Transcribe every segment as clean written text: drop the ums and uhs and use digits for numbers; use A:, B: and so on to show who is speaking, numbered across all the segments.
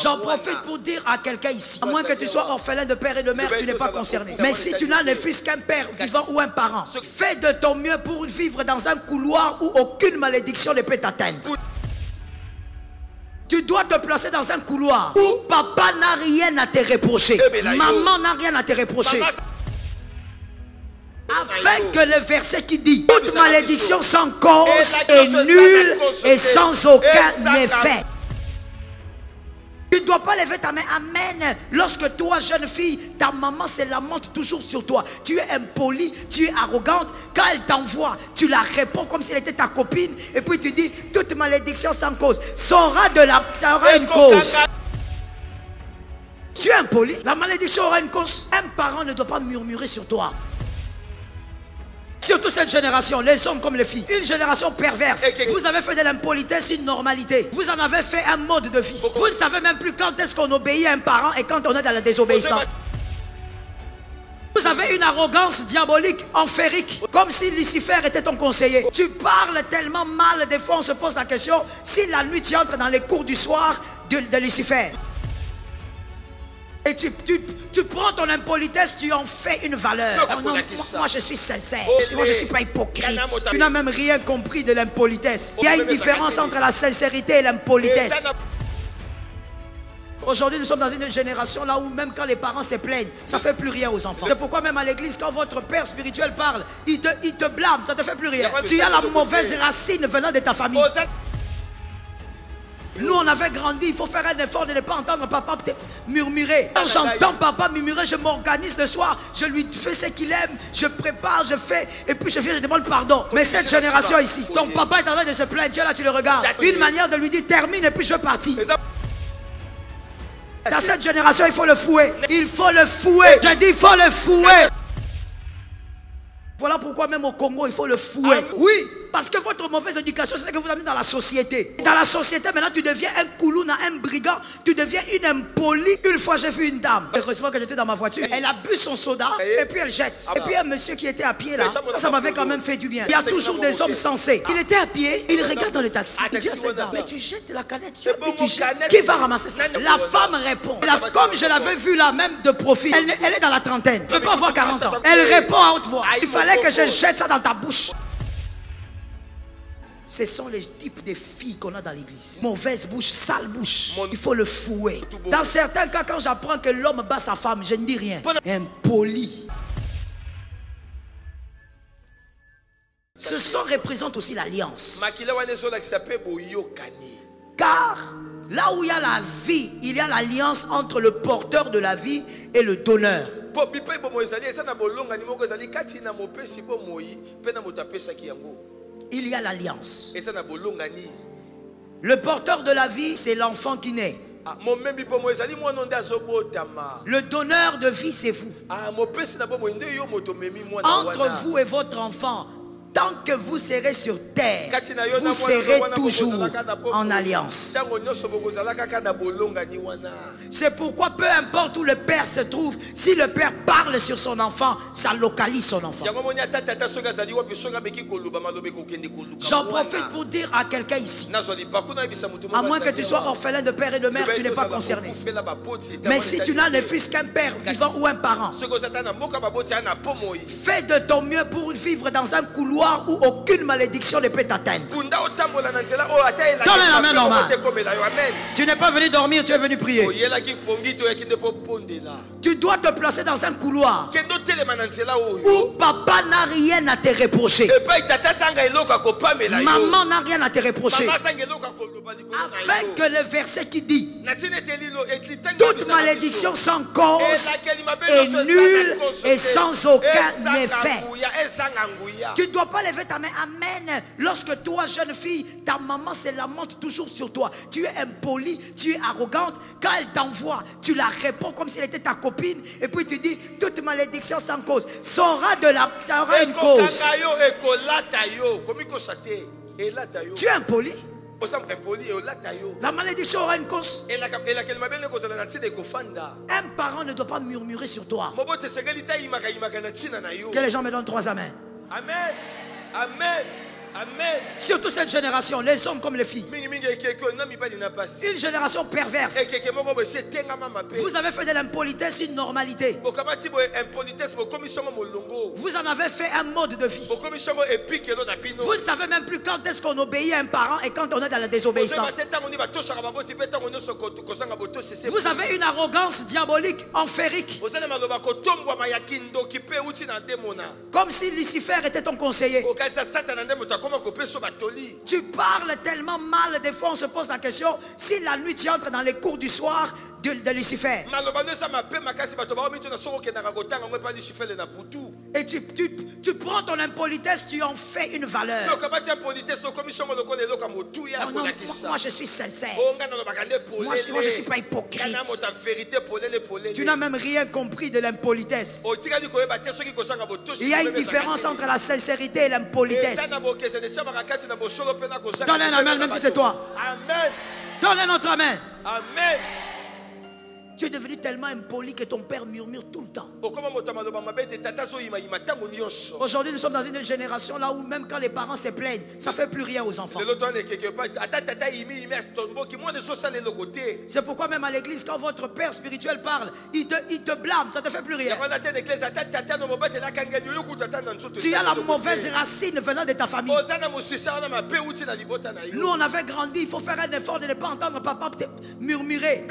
A: J'en profite pour dire à quelqu'un ici, à moins que tu sois orphelin de père et de mère, tu n'es pas concerné. Mais si tu n'as ne fût-ce qu'un père vivant ou un parent, fais de ton mieux pour vivre dans un couloir où aucune malédiction ne peut t'atteindre. Tu dois te placer dans un couloir où papa n'a rien à te reprocher, maman n'a rien à te reprocher. Afin que le verset qui dit toute malédiction sans cause est nulle et sans aucun effet. Tu ne dois pas lever ta main, amen. Lorsque toi, jeune fille, ta maman se lamente toujours sur toi. Tu es impolie, tu es arrogante. Quand elle t'envoie, tu la réponds comme si elle était ta copine. Et puis tu dis, toute malédiction sans cause ça aura une cause. Tu es impoli, la malédiction aura une cause. Un parent ne doit pas murmurer sur toi. Surtout cette génération, les hommes comme les filles. Une génération perverse. Vous avez fait de l'impolitesse une normalité. Vous en avez fait un mode de vie. Vous ne savez même plus quand est-ce qu'on obéit à un parent et quand on est dans la désobéissance. Vous avez une arrogance diabolique, enférique, comme si Lucifer était ton conseiller. Tu parles tellement mal, des fois on se pose la question, si la nuit tu entres dans les cours du soir de Lucifer. Et tu prends ton impolitesse, tu en fais une valeur. Oh non, moi je suis sincère, moi je ne suis pas hypocrite. Tu n'as même rien compris de l'impolitesse. Il y a une différence entre la sincérité et l'impolitesse. Aujourd'hui nous sommes dans une génération là où même quand les parents se plaignent, ça ne fait plus rien aux enfants. C'est pourquoi même à l'église, quand votre père spirituel parle, il te blâme, ça ne te fait plus rien. Tu as la mauvaise racine venant de ta famille. Nous on avait grandi, il faut faire un effort de ne pas entendre papa murmurer. Quand j'entends papa murmurer, je m'organise le soir, je lui fais ce qu'il aime, je prépare, je fais, et puis je viens, je demande pardon. Mais cette génération ici, ton papa est en train de se plaindre, Dieu là tu le regardes. Une manière de lui dire termine et puis je veux partir. Dans cette génération il faut le fouet. Il faut le fouet. Je dis il faut le fouet. Voilà pourquoi même au Congo il faut le fouet. Oui. Parce que votre mauvaise éducation, c'est ce que vous amenez dans la société. Dans la société, maintenant, tu deviens un koulouna, un brigand. Tu deviens une impolie. Une fois, j'ai vu une dame. Heureusement que j'étais dans ma voiture. Elle a bu son soda et puis elle jette. Et puis un monsieur qui était à pied là, ça m'avait quand même fait du bien. Il y a toujours des hommes sensés. Il était à pied, il regarde dans le taxi. Il dit à cette dame, mais tu jettes la canette, tu jettes. Qui va ramasser ça? La femme répond. Comme je l'avais vue là, même de profil, elle est dans la trentaine. Elle ne peut pas avoir 40 ans. Elle répond à haute voix. Il fallait que je jette ça dans ta bouche. Ce sont les types de filles qu'on a dans l'église. Mauvaise bouche, sale bouche. Il faut le fouet. Dans certains cas, quand j'apprends que l'homme bat sa femme, je ne dis rien. Impoli. Ce son représente aussi l'alliance. Car là où il y a la vie, il y a l'alliance entre le porteur de la vie et le donneur. Il y a l'alliance. Le porteur de la vie, c'est l'enfant qui naît. Le donneur de vie, c'est vous. Entre vous et votre enfant, tant que vous serez sur terre, vous serez toujours en alliance. C'est pourquoi peu importe où le père se trouve, si le père parle sur son enfant, ça localise son enfant. J'en profite pour dire à quelqu'un ici, à moins que tu sois orphelin de père et de mère, tu n'es pas concerné. Mais si tu n'as ne fût-ce qu'un père vivant ou un parent, fais de ton mieux pour vivre dans un couloir où aucune malédiction ne peut t'atteindre. Donne la main normale. Tu n'es pas venu dormir, tu es venu prier. Tu dois te placer dans un couloir où papa n'a rien à te reprocher, maman n'a rien à te reprocher. Afin que le verset qui dit toute malédiction sans cause est nulle et sans aucun effet. Tu ne dois pas lever ta main, amen. Lorsque toi, jeune fille, ta maman se lamente toujours sur toi. Tu es impolie, tu es arrogante. Quand elle t'envoie, tu la réponds comme si elle était ta copine. Et puis tu dis, toute malédiction sans cause ça aura une cause. Tu es impoli. La malédiction aura une cause. Un parent ne doit pas murmurer sur toi. Que les gens me donnent 3 amens.
B: Amen. Amen. Amen.
A: Surtout cette génération, les hommes comme les filles. Une génération perverse. Vous avez fait de l'impolitesse une normalité. Vous en avez fait un mode de vie. Vous ne savez même plus quand est-ce qu'on obéit à un parent et quand on est dans la désobéissance. Vous avez une arrogance diabolique, enférique. Comme si Lucifer était ton conseiller. Tu parles tellement mal, des fois on se pose la question, si la nuit tu entres dans les cours du soir de Lucifer. Et tu prends ton impolitesse, tu en fais une valeur. Oh non, moi je suis sincère. Moi je ne suis pas hypocrite. Tu n'as même rien compris de l'impolitesse. Il y a une différence entre la sincérité et l'impolitesse. Donne un amen même si c'est toi.
B: Amen.
A: Donne un autre amen.
B: Amen.
A: Tu es devenu tellement impoli que ton père murmure tout le temps. Aujourd'hui, nous sommes dans une génération là où même quand les parents se plaignent, ça ne fait plus rien aux enfants. C'est pourquoi même à l'église, quand votre père spirituel parle, il te blâme, ça ne te fait plus rien. Tu as la mauvaise racine venant de ta famille. Nous, on avait grandi, il faut faire un effort de ne pas entendre papa murmurer.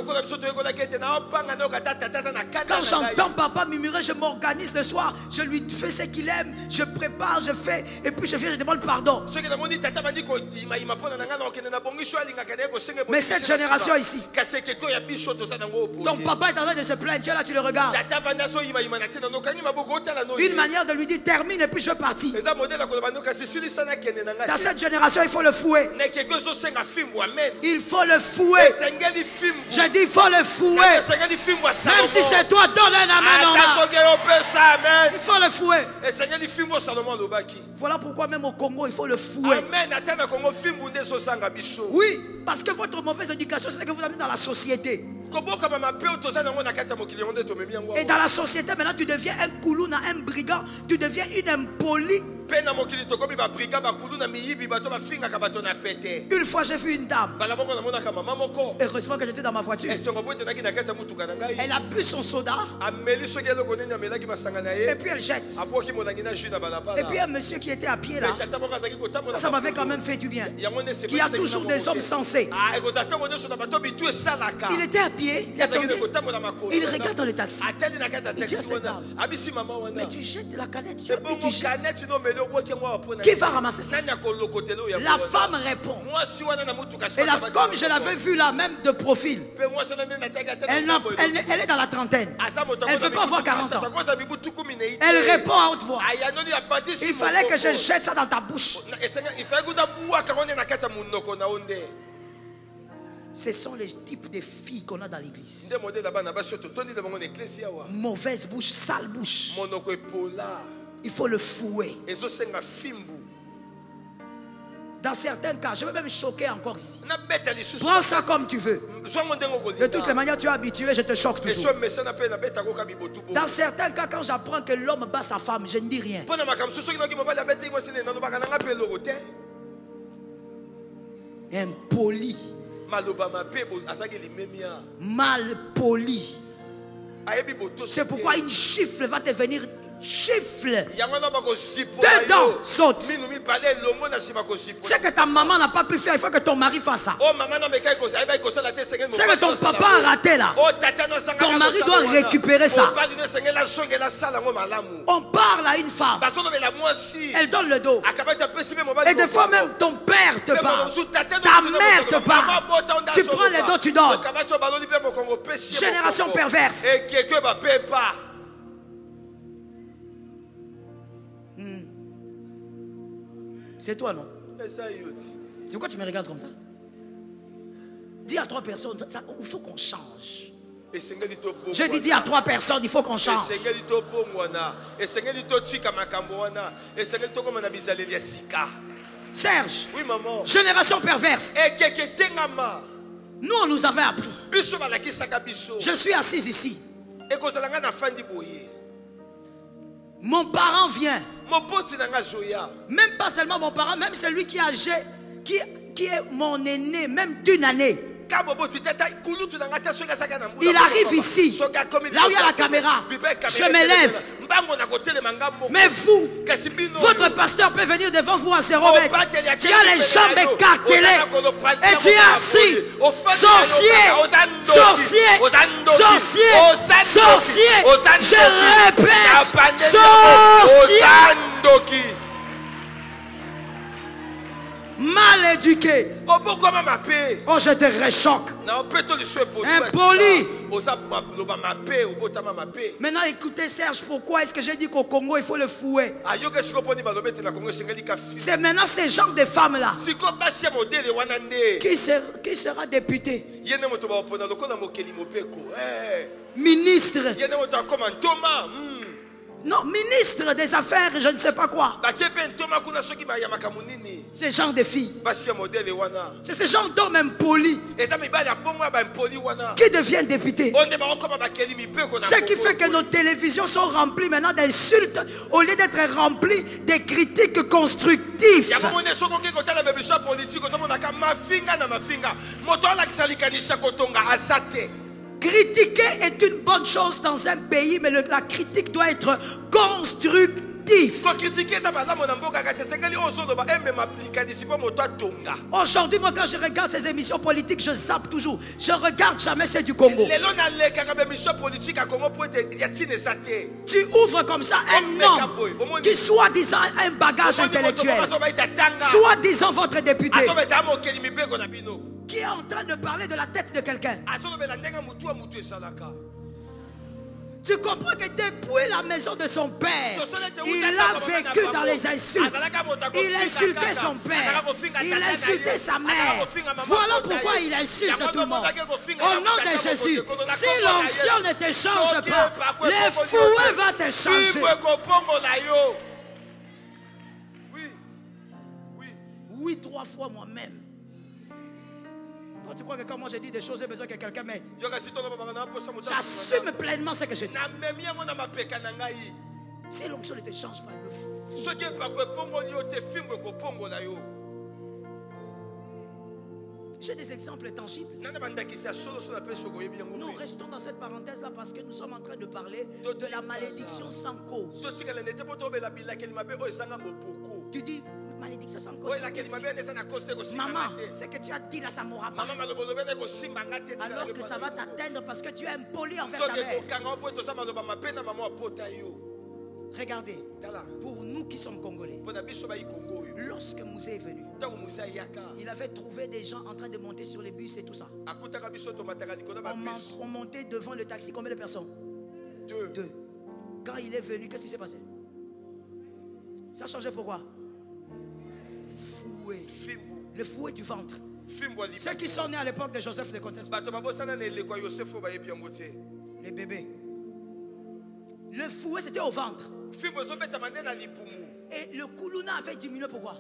A: Quand j'entends papa murmurer, je m'organise le soir, je lui fais ce qu'il aime, je prépare, je fais, et puis je viens, je demande pardon. Mais cette génération ici, ton papa est en train de se plaindre, tu es là, tu le regardes. Une manière de lui dire termine et puis je veux partir. Dans cette génération, il faut le fouet. Il faut le fouet. Je dis il faut le fouet. Même si c'est toi, donne un amen. Il faut le fouet. Voilà pourquoi même au Congo, il faut le fouet. Oui, parce que votre mauvaise éducation, c'est ce que vous amenez dans la société. Et dans la société, maintenant, tu deviens un koulouna, un brigand. Tu deviens une impolie. Une fois j'ai vu une dame. Heureusement que j'étais dans ma voiture. Elle a bu son soda. Et puis elle jette. Et puis un monsieur qui était à pied là, ça m'avait quand même fait du bien. Qui a toujours des hommes sensés. Il était à pied, il attendait. Il regarde dans le taxi. Il dit à cette dame, mais tu jettes la canette, tu jettes. Qui va ramasser ça? La femme répond. Et là, comme je l'avais vu là même de profil, elle est dans la trentaine. Elle ne peut pas avoir 40 ans. Elle répond à haute voix. Il fallait que je jette ça dans ta bouche. Ce sont les types de filles qu'on a dans l'église. Mauvaise bouche, sale bouche. Il faut le fouet. Dans certains cas, je vais même choquer encore ici. Prends ça comme tu veux. De toutes les manières, tu es habitué, je te choque toujours. Dans certains cas, quand j'apprends que l'homme bat sa femme, je ne dis rien. Impoli. Mal poli. C'est pourquoi une gifle va devenir gifle. Dedans saute. Ce que ta maman n'a pas pu faire, il faut que ton mari fasse ça. Ce que ton papa a raté là, ton mari doit récupérer ça. On parle à une femme, elle donne le dos. Et des fois même ton père te parle, ta mère te parle. Tu prends le dos, tu donnes. Génération perverse. C'est toi, non? C'est pourquoi tu me regardes comme ça? Dis à 3 personnes, il faut qu'on change. Je dis à 3 personnes, il faut qu'on change. Serge,
B: oui, maman.
A: Génération perverse. Nous, on nous avait appris. Je suis assise ici. Mon parent vient. Même pas seulement mon parent, même celui qui est âgé, qui est mon aîné, même d'une année. Il arrive ici, là où il y a la caméra. Je me lève. Mais vous, votre pasteur peut venir devant vous à 0 mètres. Tu as les jambes écartelées et tu es assis. Sorcier, sorcier, sorcier, sorcier. Je répète, sorcier. Mal éduqué. Oh, je te réchoque. Impoli. Maintenant, écoutez Serge, pourquoi est-ce que j'ai dit qu'au Congo il faut le fouet? C'est maintenant ces genres de femmes là qui sera député, ministre. Non, ministre des affaires, je ne sais pas quoi. Ce genre de filles. C'est ce genre d'hommes impolis qui deviennent députés. Ce qui fait que nos télévisions sont remplies maintenant d'insultes au lieu d'être remplies de critiques constructives. Critiquer est une bonne chose dans un pays, mais la critique doit être constructive. Aujourd'hui, moi, quand je regarde ces émissions politiques, je zappe toujours. Je regarde jamais celles du Congo. Tu ouvres comme ça un homme qui soi-disant a un bagage intellectuel, soi-disant votre député, qui est en train de parler de la tête de quelqu'un. Tu comprends que depuis la maison de son père, il a vécu dans les insultes. Il insultait son père. Il insultait sa mère. Voilà pourquoi il insulte tout le monde. Au nom de Jésus, si l'onction ne te change pas, le fouet va te changer. Oui, 3 fois moi-même. Toi, tu crois que quand moi je dis des choses, j'ai besoin que quelqu'un m'aide. J'assume pleinement ce que je dis. Si l'onction ne te change pas, le fou. J'ai des exemples tangibles. Nous restons dans cette parenthèse-là parce que nous sommes en train de parler de la malédiction sans cause. Tu dis malédiction sans cause. Maman, ce que tu as dit là, ça m'aura pas. Alors que ça va t'atteindre parce que tu es impoli envers ta mère. Regardez, pour nous qui sommes Congolais, lorsque Mouzé est venu, il avait trouvé des gens en train de monter sur les bus et tout ça. On montait devant le taxi. Combien de personnes? 2. Quand il est venu, qu'est-ce qui s'est passé? Ça a changé pourquoi? Fouet. Le fouet du ventre. Ceux qui sont nés à l'époque de Joseph de Contesse, les bébés. Le fouet c'était au ventre. Et le koulouna avait diminué pourquoi?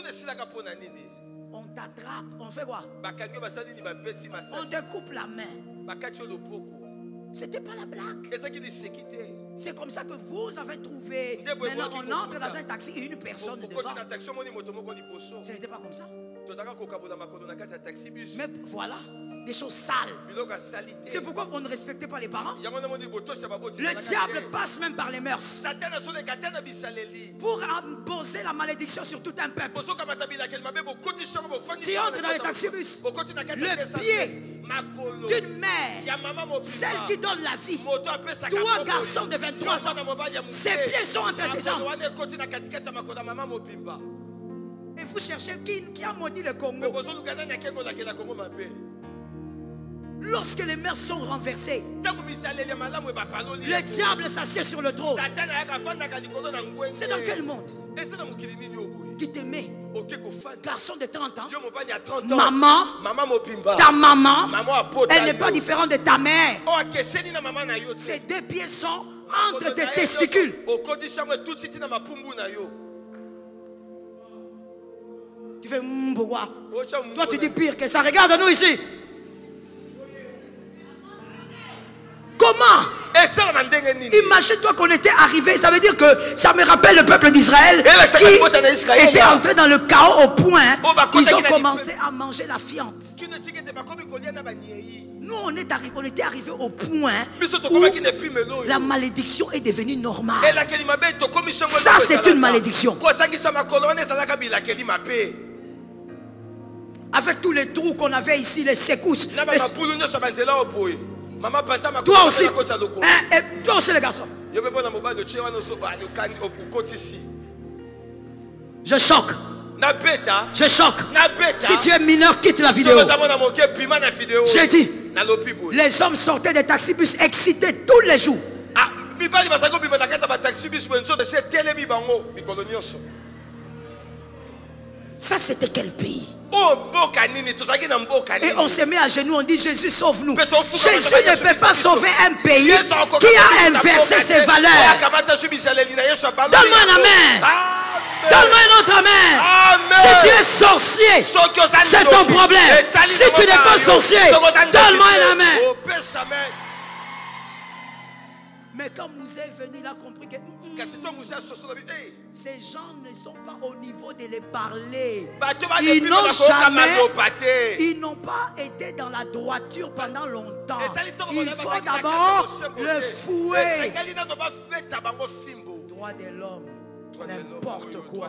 A: On t'attrape, on fait quoi? On te coupe la main. C'était pas la blague. C'est comme ça que vous avez trouvé. Maintenant on entre dans un taxi et une personne devant. Ce n'était pas comme ça. Mais voilà, des choses sales. C'est pourquoi on ne respectait pas les parents. Le diable passe même par les mœurs pour imposer la malédiction sur tout un peuple. Tu entres dans les taxibus, le pied d'une mère, celle qui donne la vie, toi garçon de 23 ans, ses pieds sont entre tes jambes. Et vous cherchez qui a maudit le Congo. Lorsque les mœurs sont renversées, le diable s'assied sur le trône. C'est dans quel monde? Qui t'aimait, garçon de 30 ans, maman, ta maman, elle n'est pas différente de ta mère. Ses 2 pieds sont entre tes testicules. Tu fais pourquoi? Toi tu dis pire que ça. Regarde-nous ici. Comment? Imagine-toi qu'on était arrivé, ça veut dire que ça me rappelle le peuple d'Israël qui était entré dans le chaos au point qu'ils ont commencé à manger la fiente. Nous, on était arrivé au point où la malédiction est devenue normale. Ça, c'est une malédiction. Avec tous les trous qu'on avait ici, les secousses. Toi aussi, toi aussi les garçons. Je choque. Je choque. Si tu es mineur, quitte la vidéo. J'ai dit, les hommes sortaient des taxibus excités tous les jours. Ça, c'était quel pays? Et on se met à genoux, on dit Jésus sauve-nous. Jésus ne peut pas sauver un pays qui a inversé ses valeurs. Donne-moi un amen. Donne-moi un autre amen. Si tu es sorcier, c'est ton problème. Si tu n'es pas sorcier, donne-moi un amen. Mais quand Moïse est venu, il a compris que ces gens ne sont pas au niveau de les parler. Ils n'ont pas été dans la droiture pendant longtemps. Il faut d'abord le fouet. Droit de l'homme, n'importe quoi.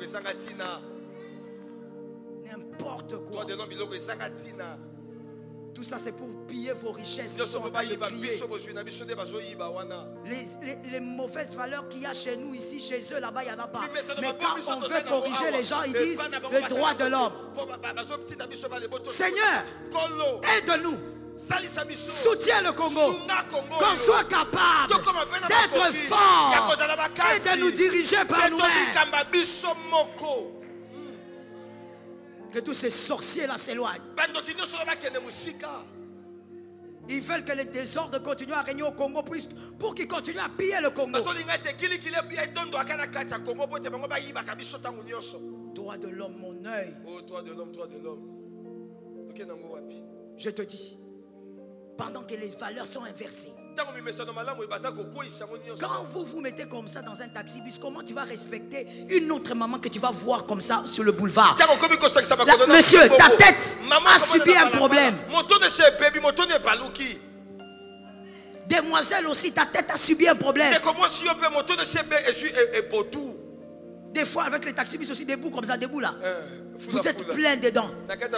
A: N'importe quoi. Tout ça c'est pour piller vos richesses qui sont en train de crier. Les mauvaises valeurs qu'il y a chez nous ici, chez eux là-bas il n'y en a pas. Mais quand on veut corriger les gens, ils disent le droit de l'homme. Seigneur, aide-nous. Soutiens le Congo. Qu'on soit capable d'être fort et de nous diriger par nous-mêmes. Que tous ces sorciers-là s'éloignent. Ils veulent que les désordres continuent à régner au Congo pour qu'ils continuent à piller le Congo. Droit de l'homme, mon œil. Je te dis, pendant que les valeurs sont inversées, quand vous vous mettez comme ça dans un taxibus, comment tu vas respecter une autre maman que tu vas voir comme ça sur le boulevard? Monsieur, ta tête a subi un problème. Demoiselle aussi, ta tête a subi un problème. Des fois avec les taxibus aussi, debout comme ça, debout là. Vous êtes plein dedans.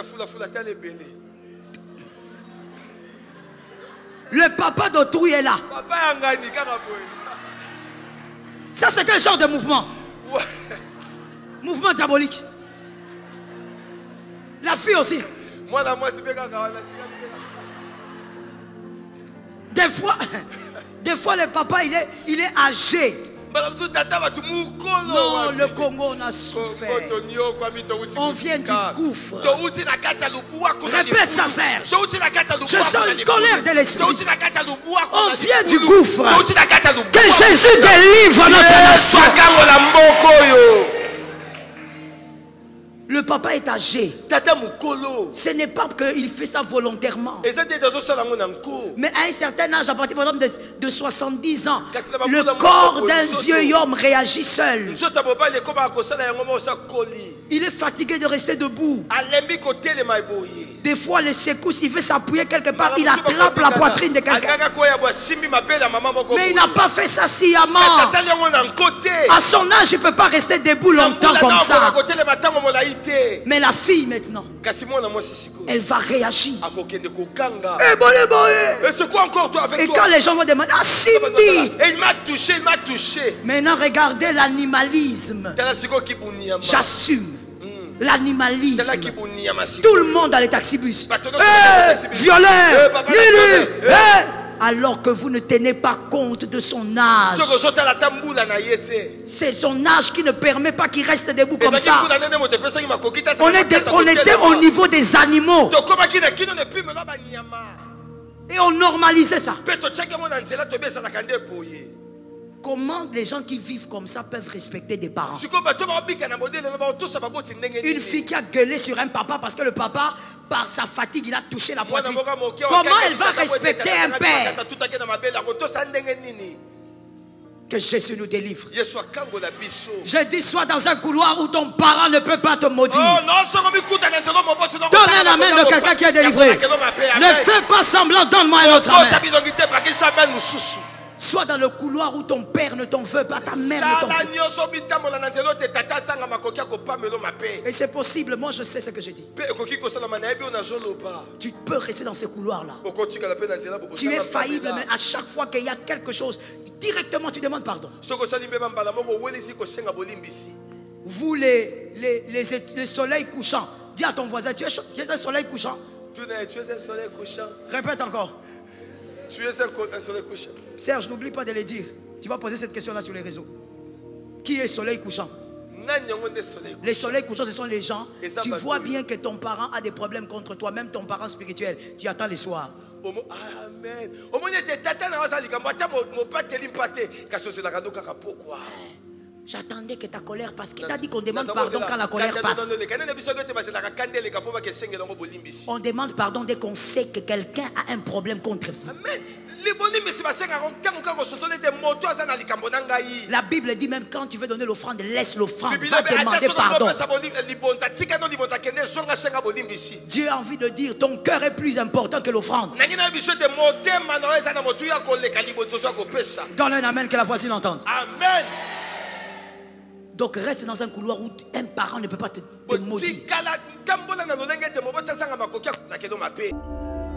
A: Le papa d'autrui est là. Ça c'est quel genre de mouvement? Mouvement diabolique. La fille aussi. Des fois le papa il est âgé. Non, le Congo on a souffert. On vient du gouffre. Répète ça, Serge. Je sens une colère de l'esprit. On vient du gouffre. Que Jésus délivre notre nation. Le papa est âgé. Ce n'est pas qu'il fait ça volontairement. Mais à un certain âge, à partir de 70 ans, le corps d'un vieux homme réagit seul. Il est fatigué de rester debout. Des fois, les secousses, il veut s'appuyer quelque part, il attrape la poitrine de quelqu'un. Mais il n'a pas fait ça sciemment. À son âge, il ne peut pas rester debout longtemps comme ça. Mais la fille maintenant, elle va réagir. Et quand les gens vont demander, ah Simbi,
B: il m'a touché.
A: Maintenant regardez l'animalisme. J'assume. L'animalisme. Tout le monde a les taxibus. Violeur, alors que vous ne tenez pas compte de son âge. C'est son âge qui ne permet pas qu'il reste debout comme ça. On était au niveau des animaux. Et on normalisait ça. Comment les gens qui vivent comme ça peuvent respecter des parents? Une fille qui a gueulé sur un papa parce que le papa, par sa fatigue, il a touché la poitrine. Comment elle va respecter un père? Que Jésus nous délivre. Je dis, sois dans un couloir où ton parent ne peut pas te maudire. Donne un amen de quelqu'un qui est délivré. Ne fais pas semblant, donne-moi un autre amen. Sois dans le couloir où ton père ne t'en veut pas, ta mère ne t'en veut pas. Et c'est possible, moi je sais ce que je dis. Tu peux rester dans ces couloirs-là. Tu es faillible, mais à chaque fois qu'il y a quelque chose, directement tu demandes pardon. Vous les soleils couchants, dis à ton voisin, tu es un soleil couchant.
B: Tu es un soleil couchant.
A: Répète encore.
B: Tu es un soleil couchant.
A: Serge, n'oublie pas de le dire. Tu vas poser cette question-là sur les réseaux. Qui est soleil couchant? Les soleils couchants, ce sont les gens. Tu vois bien que ton parent a des problèmes contre toi, même ton parent spirituel. Tu attends les soirs.
B: Amen.
A: J'attendais que ta colère passe. Qui t'a dit qu'on demande pardon quand la colère passe? On demande pardon dès qu'on sait que quelqu'un a un problème contre vous. La Bible dit même quand tu veux donner l'offrande, laisse l'offrande. Va demander pardon. Dieu a envie de dire ton cœur est plus important que l'offrande. Donne un amen que la voisine entende.
B: Amen.
A: Donc reste dans un couloir où un parent ne peut pas te maudire.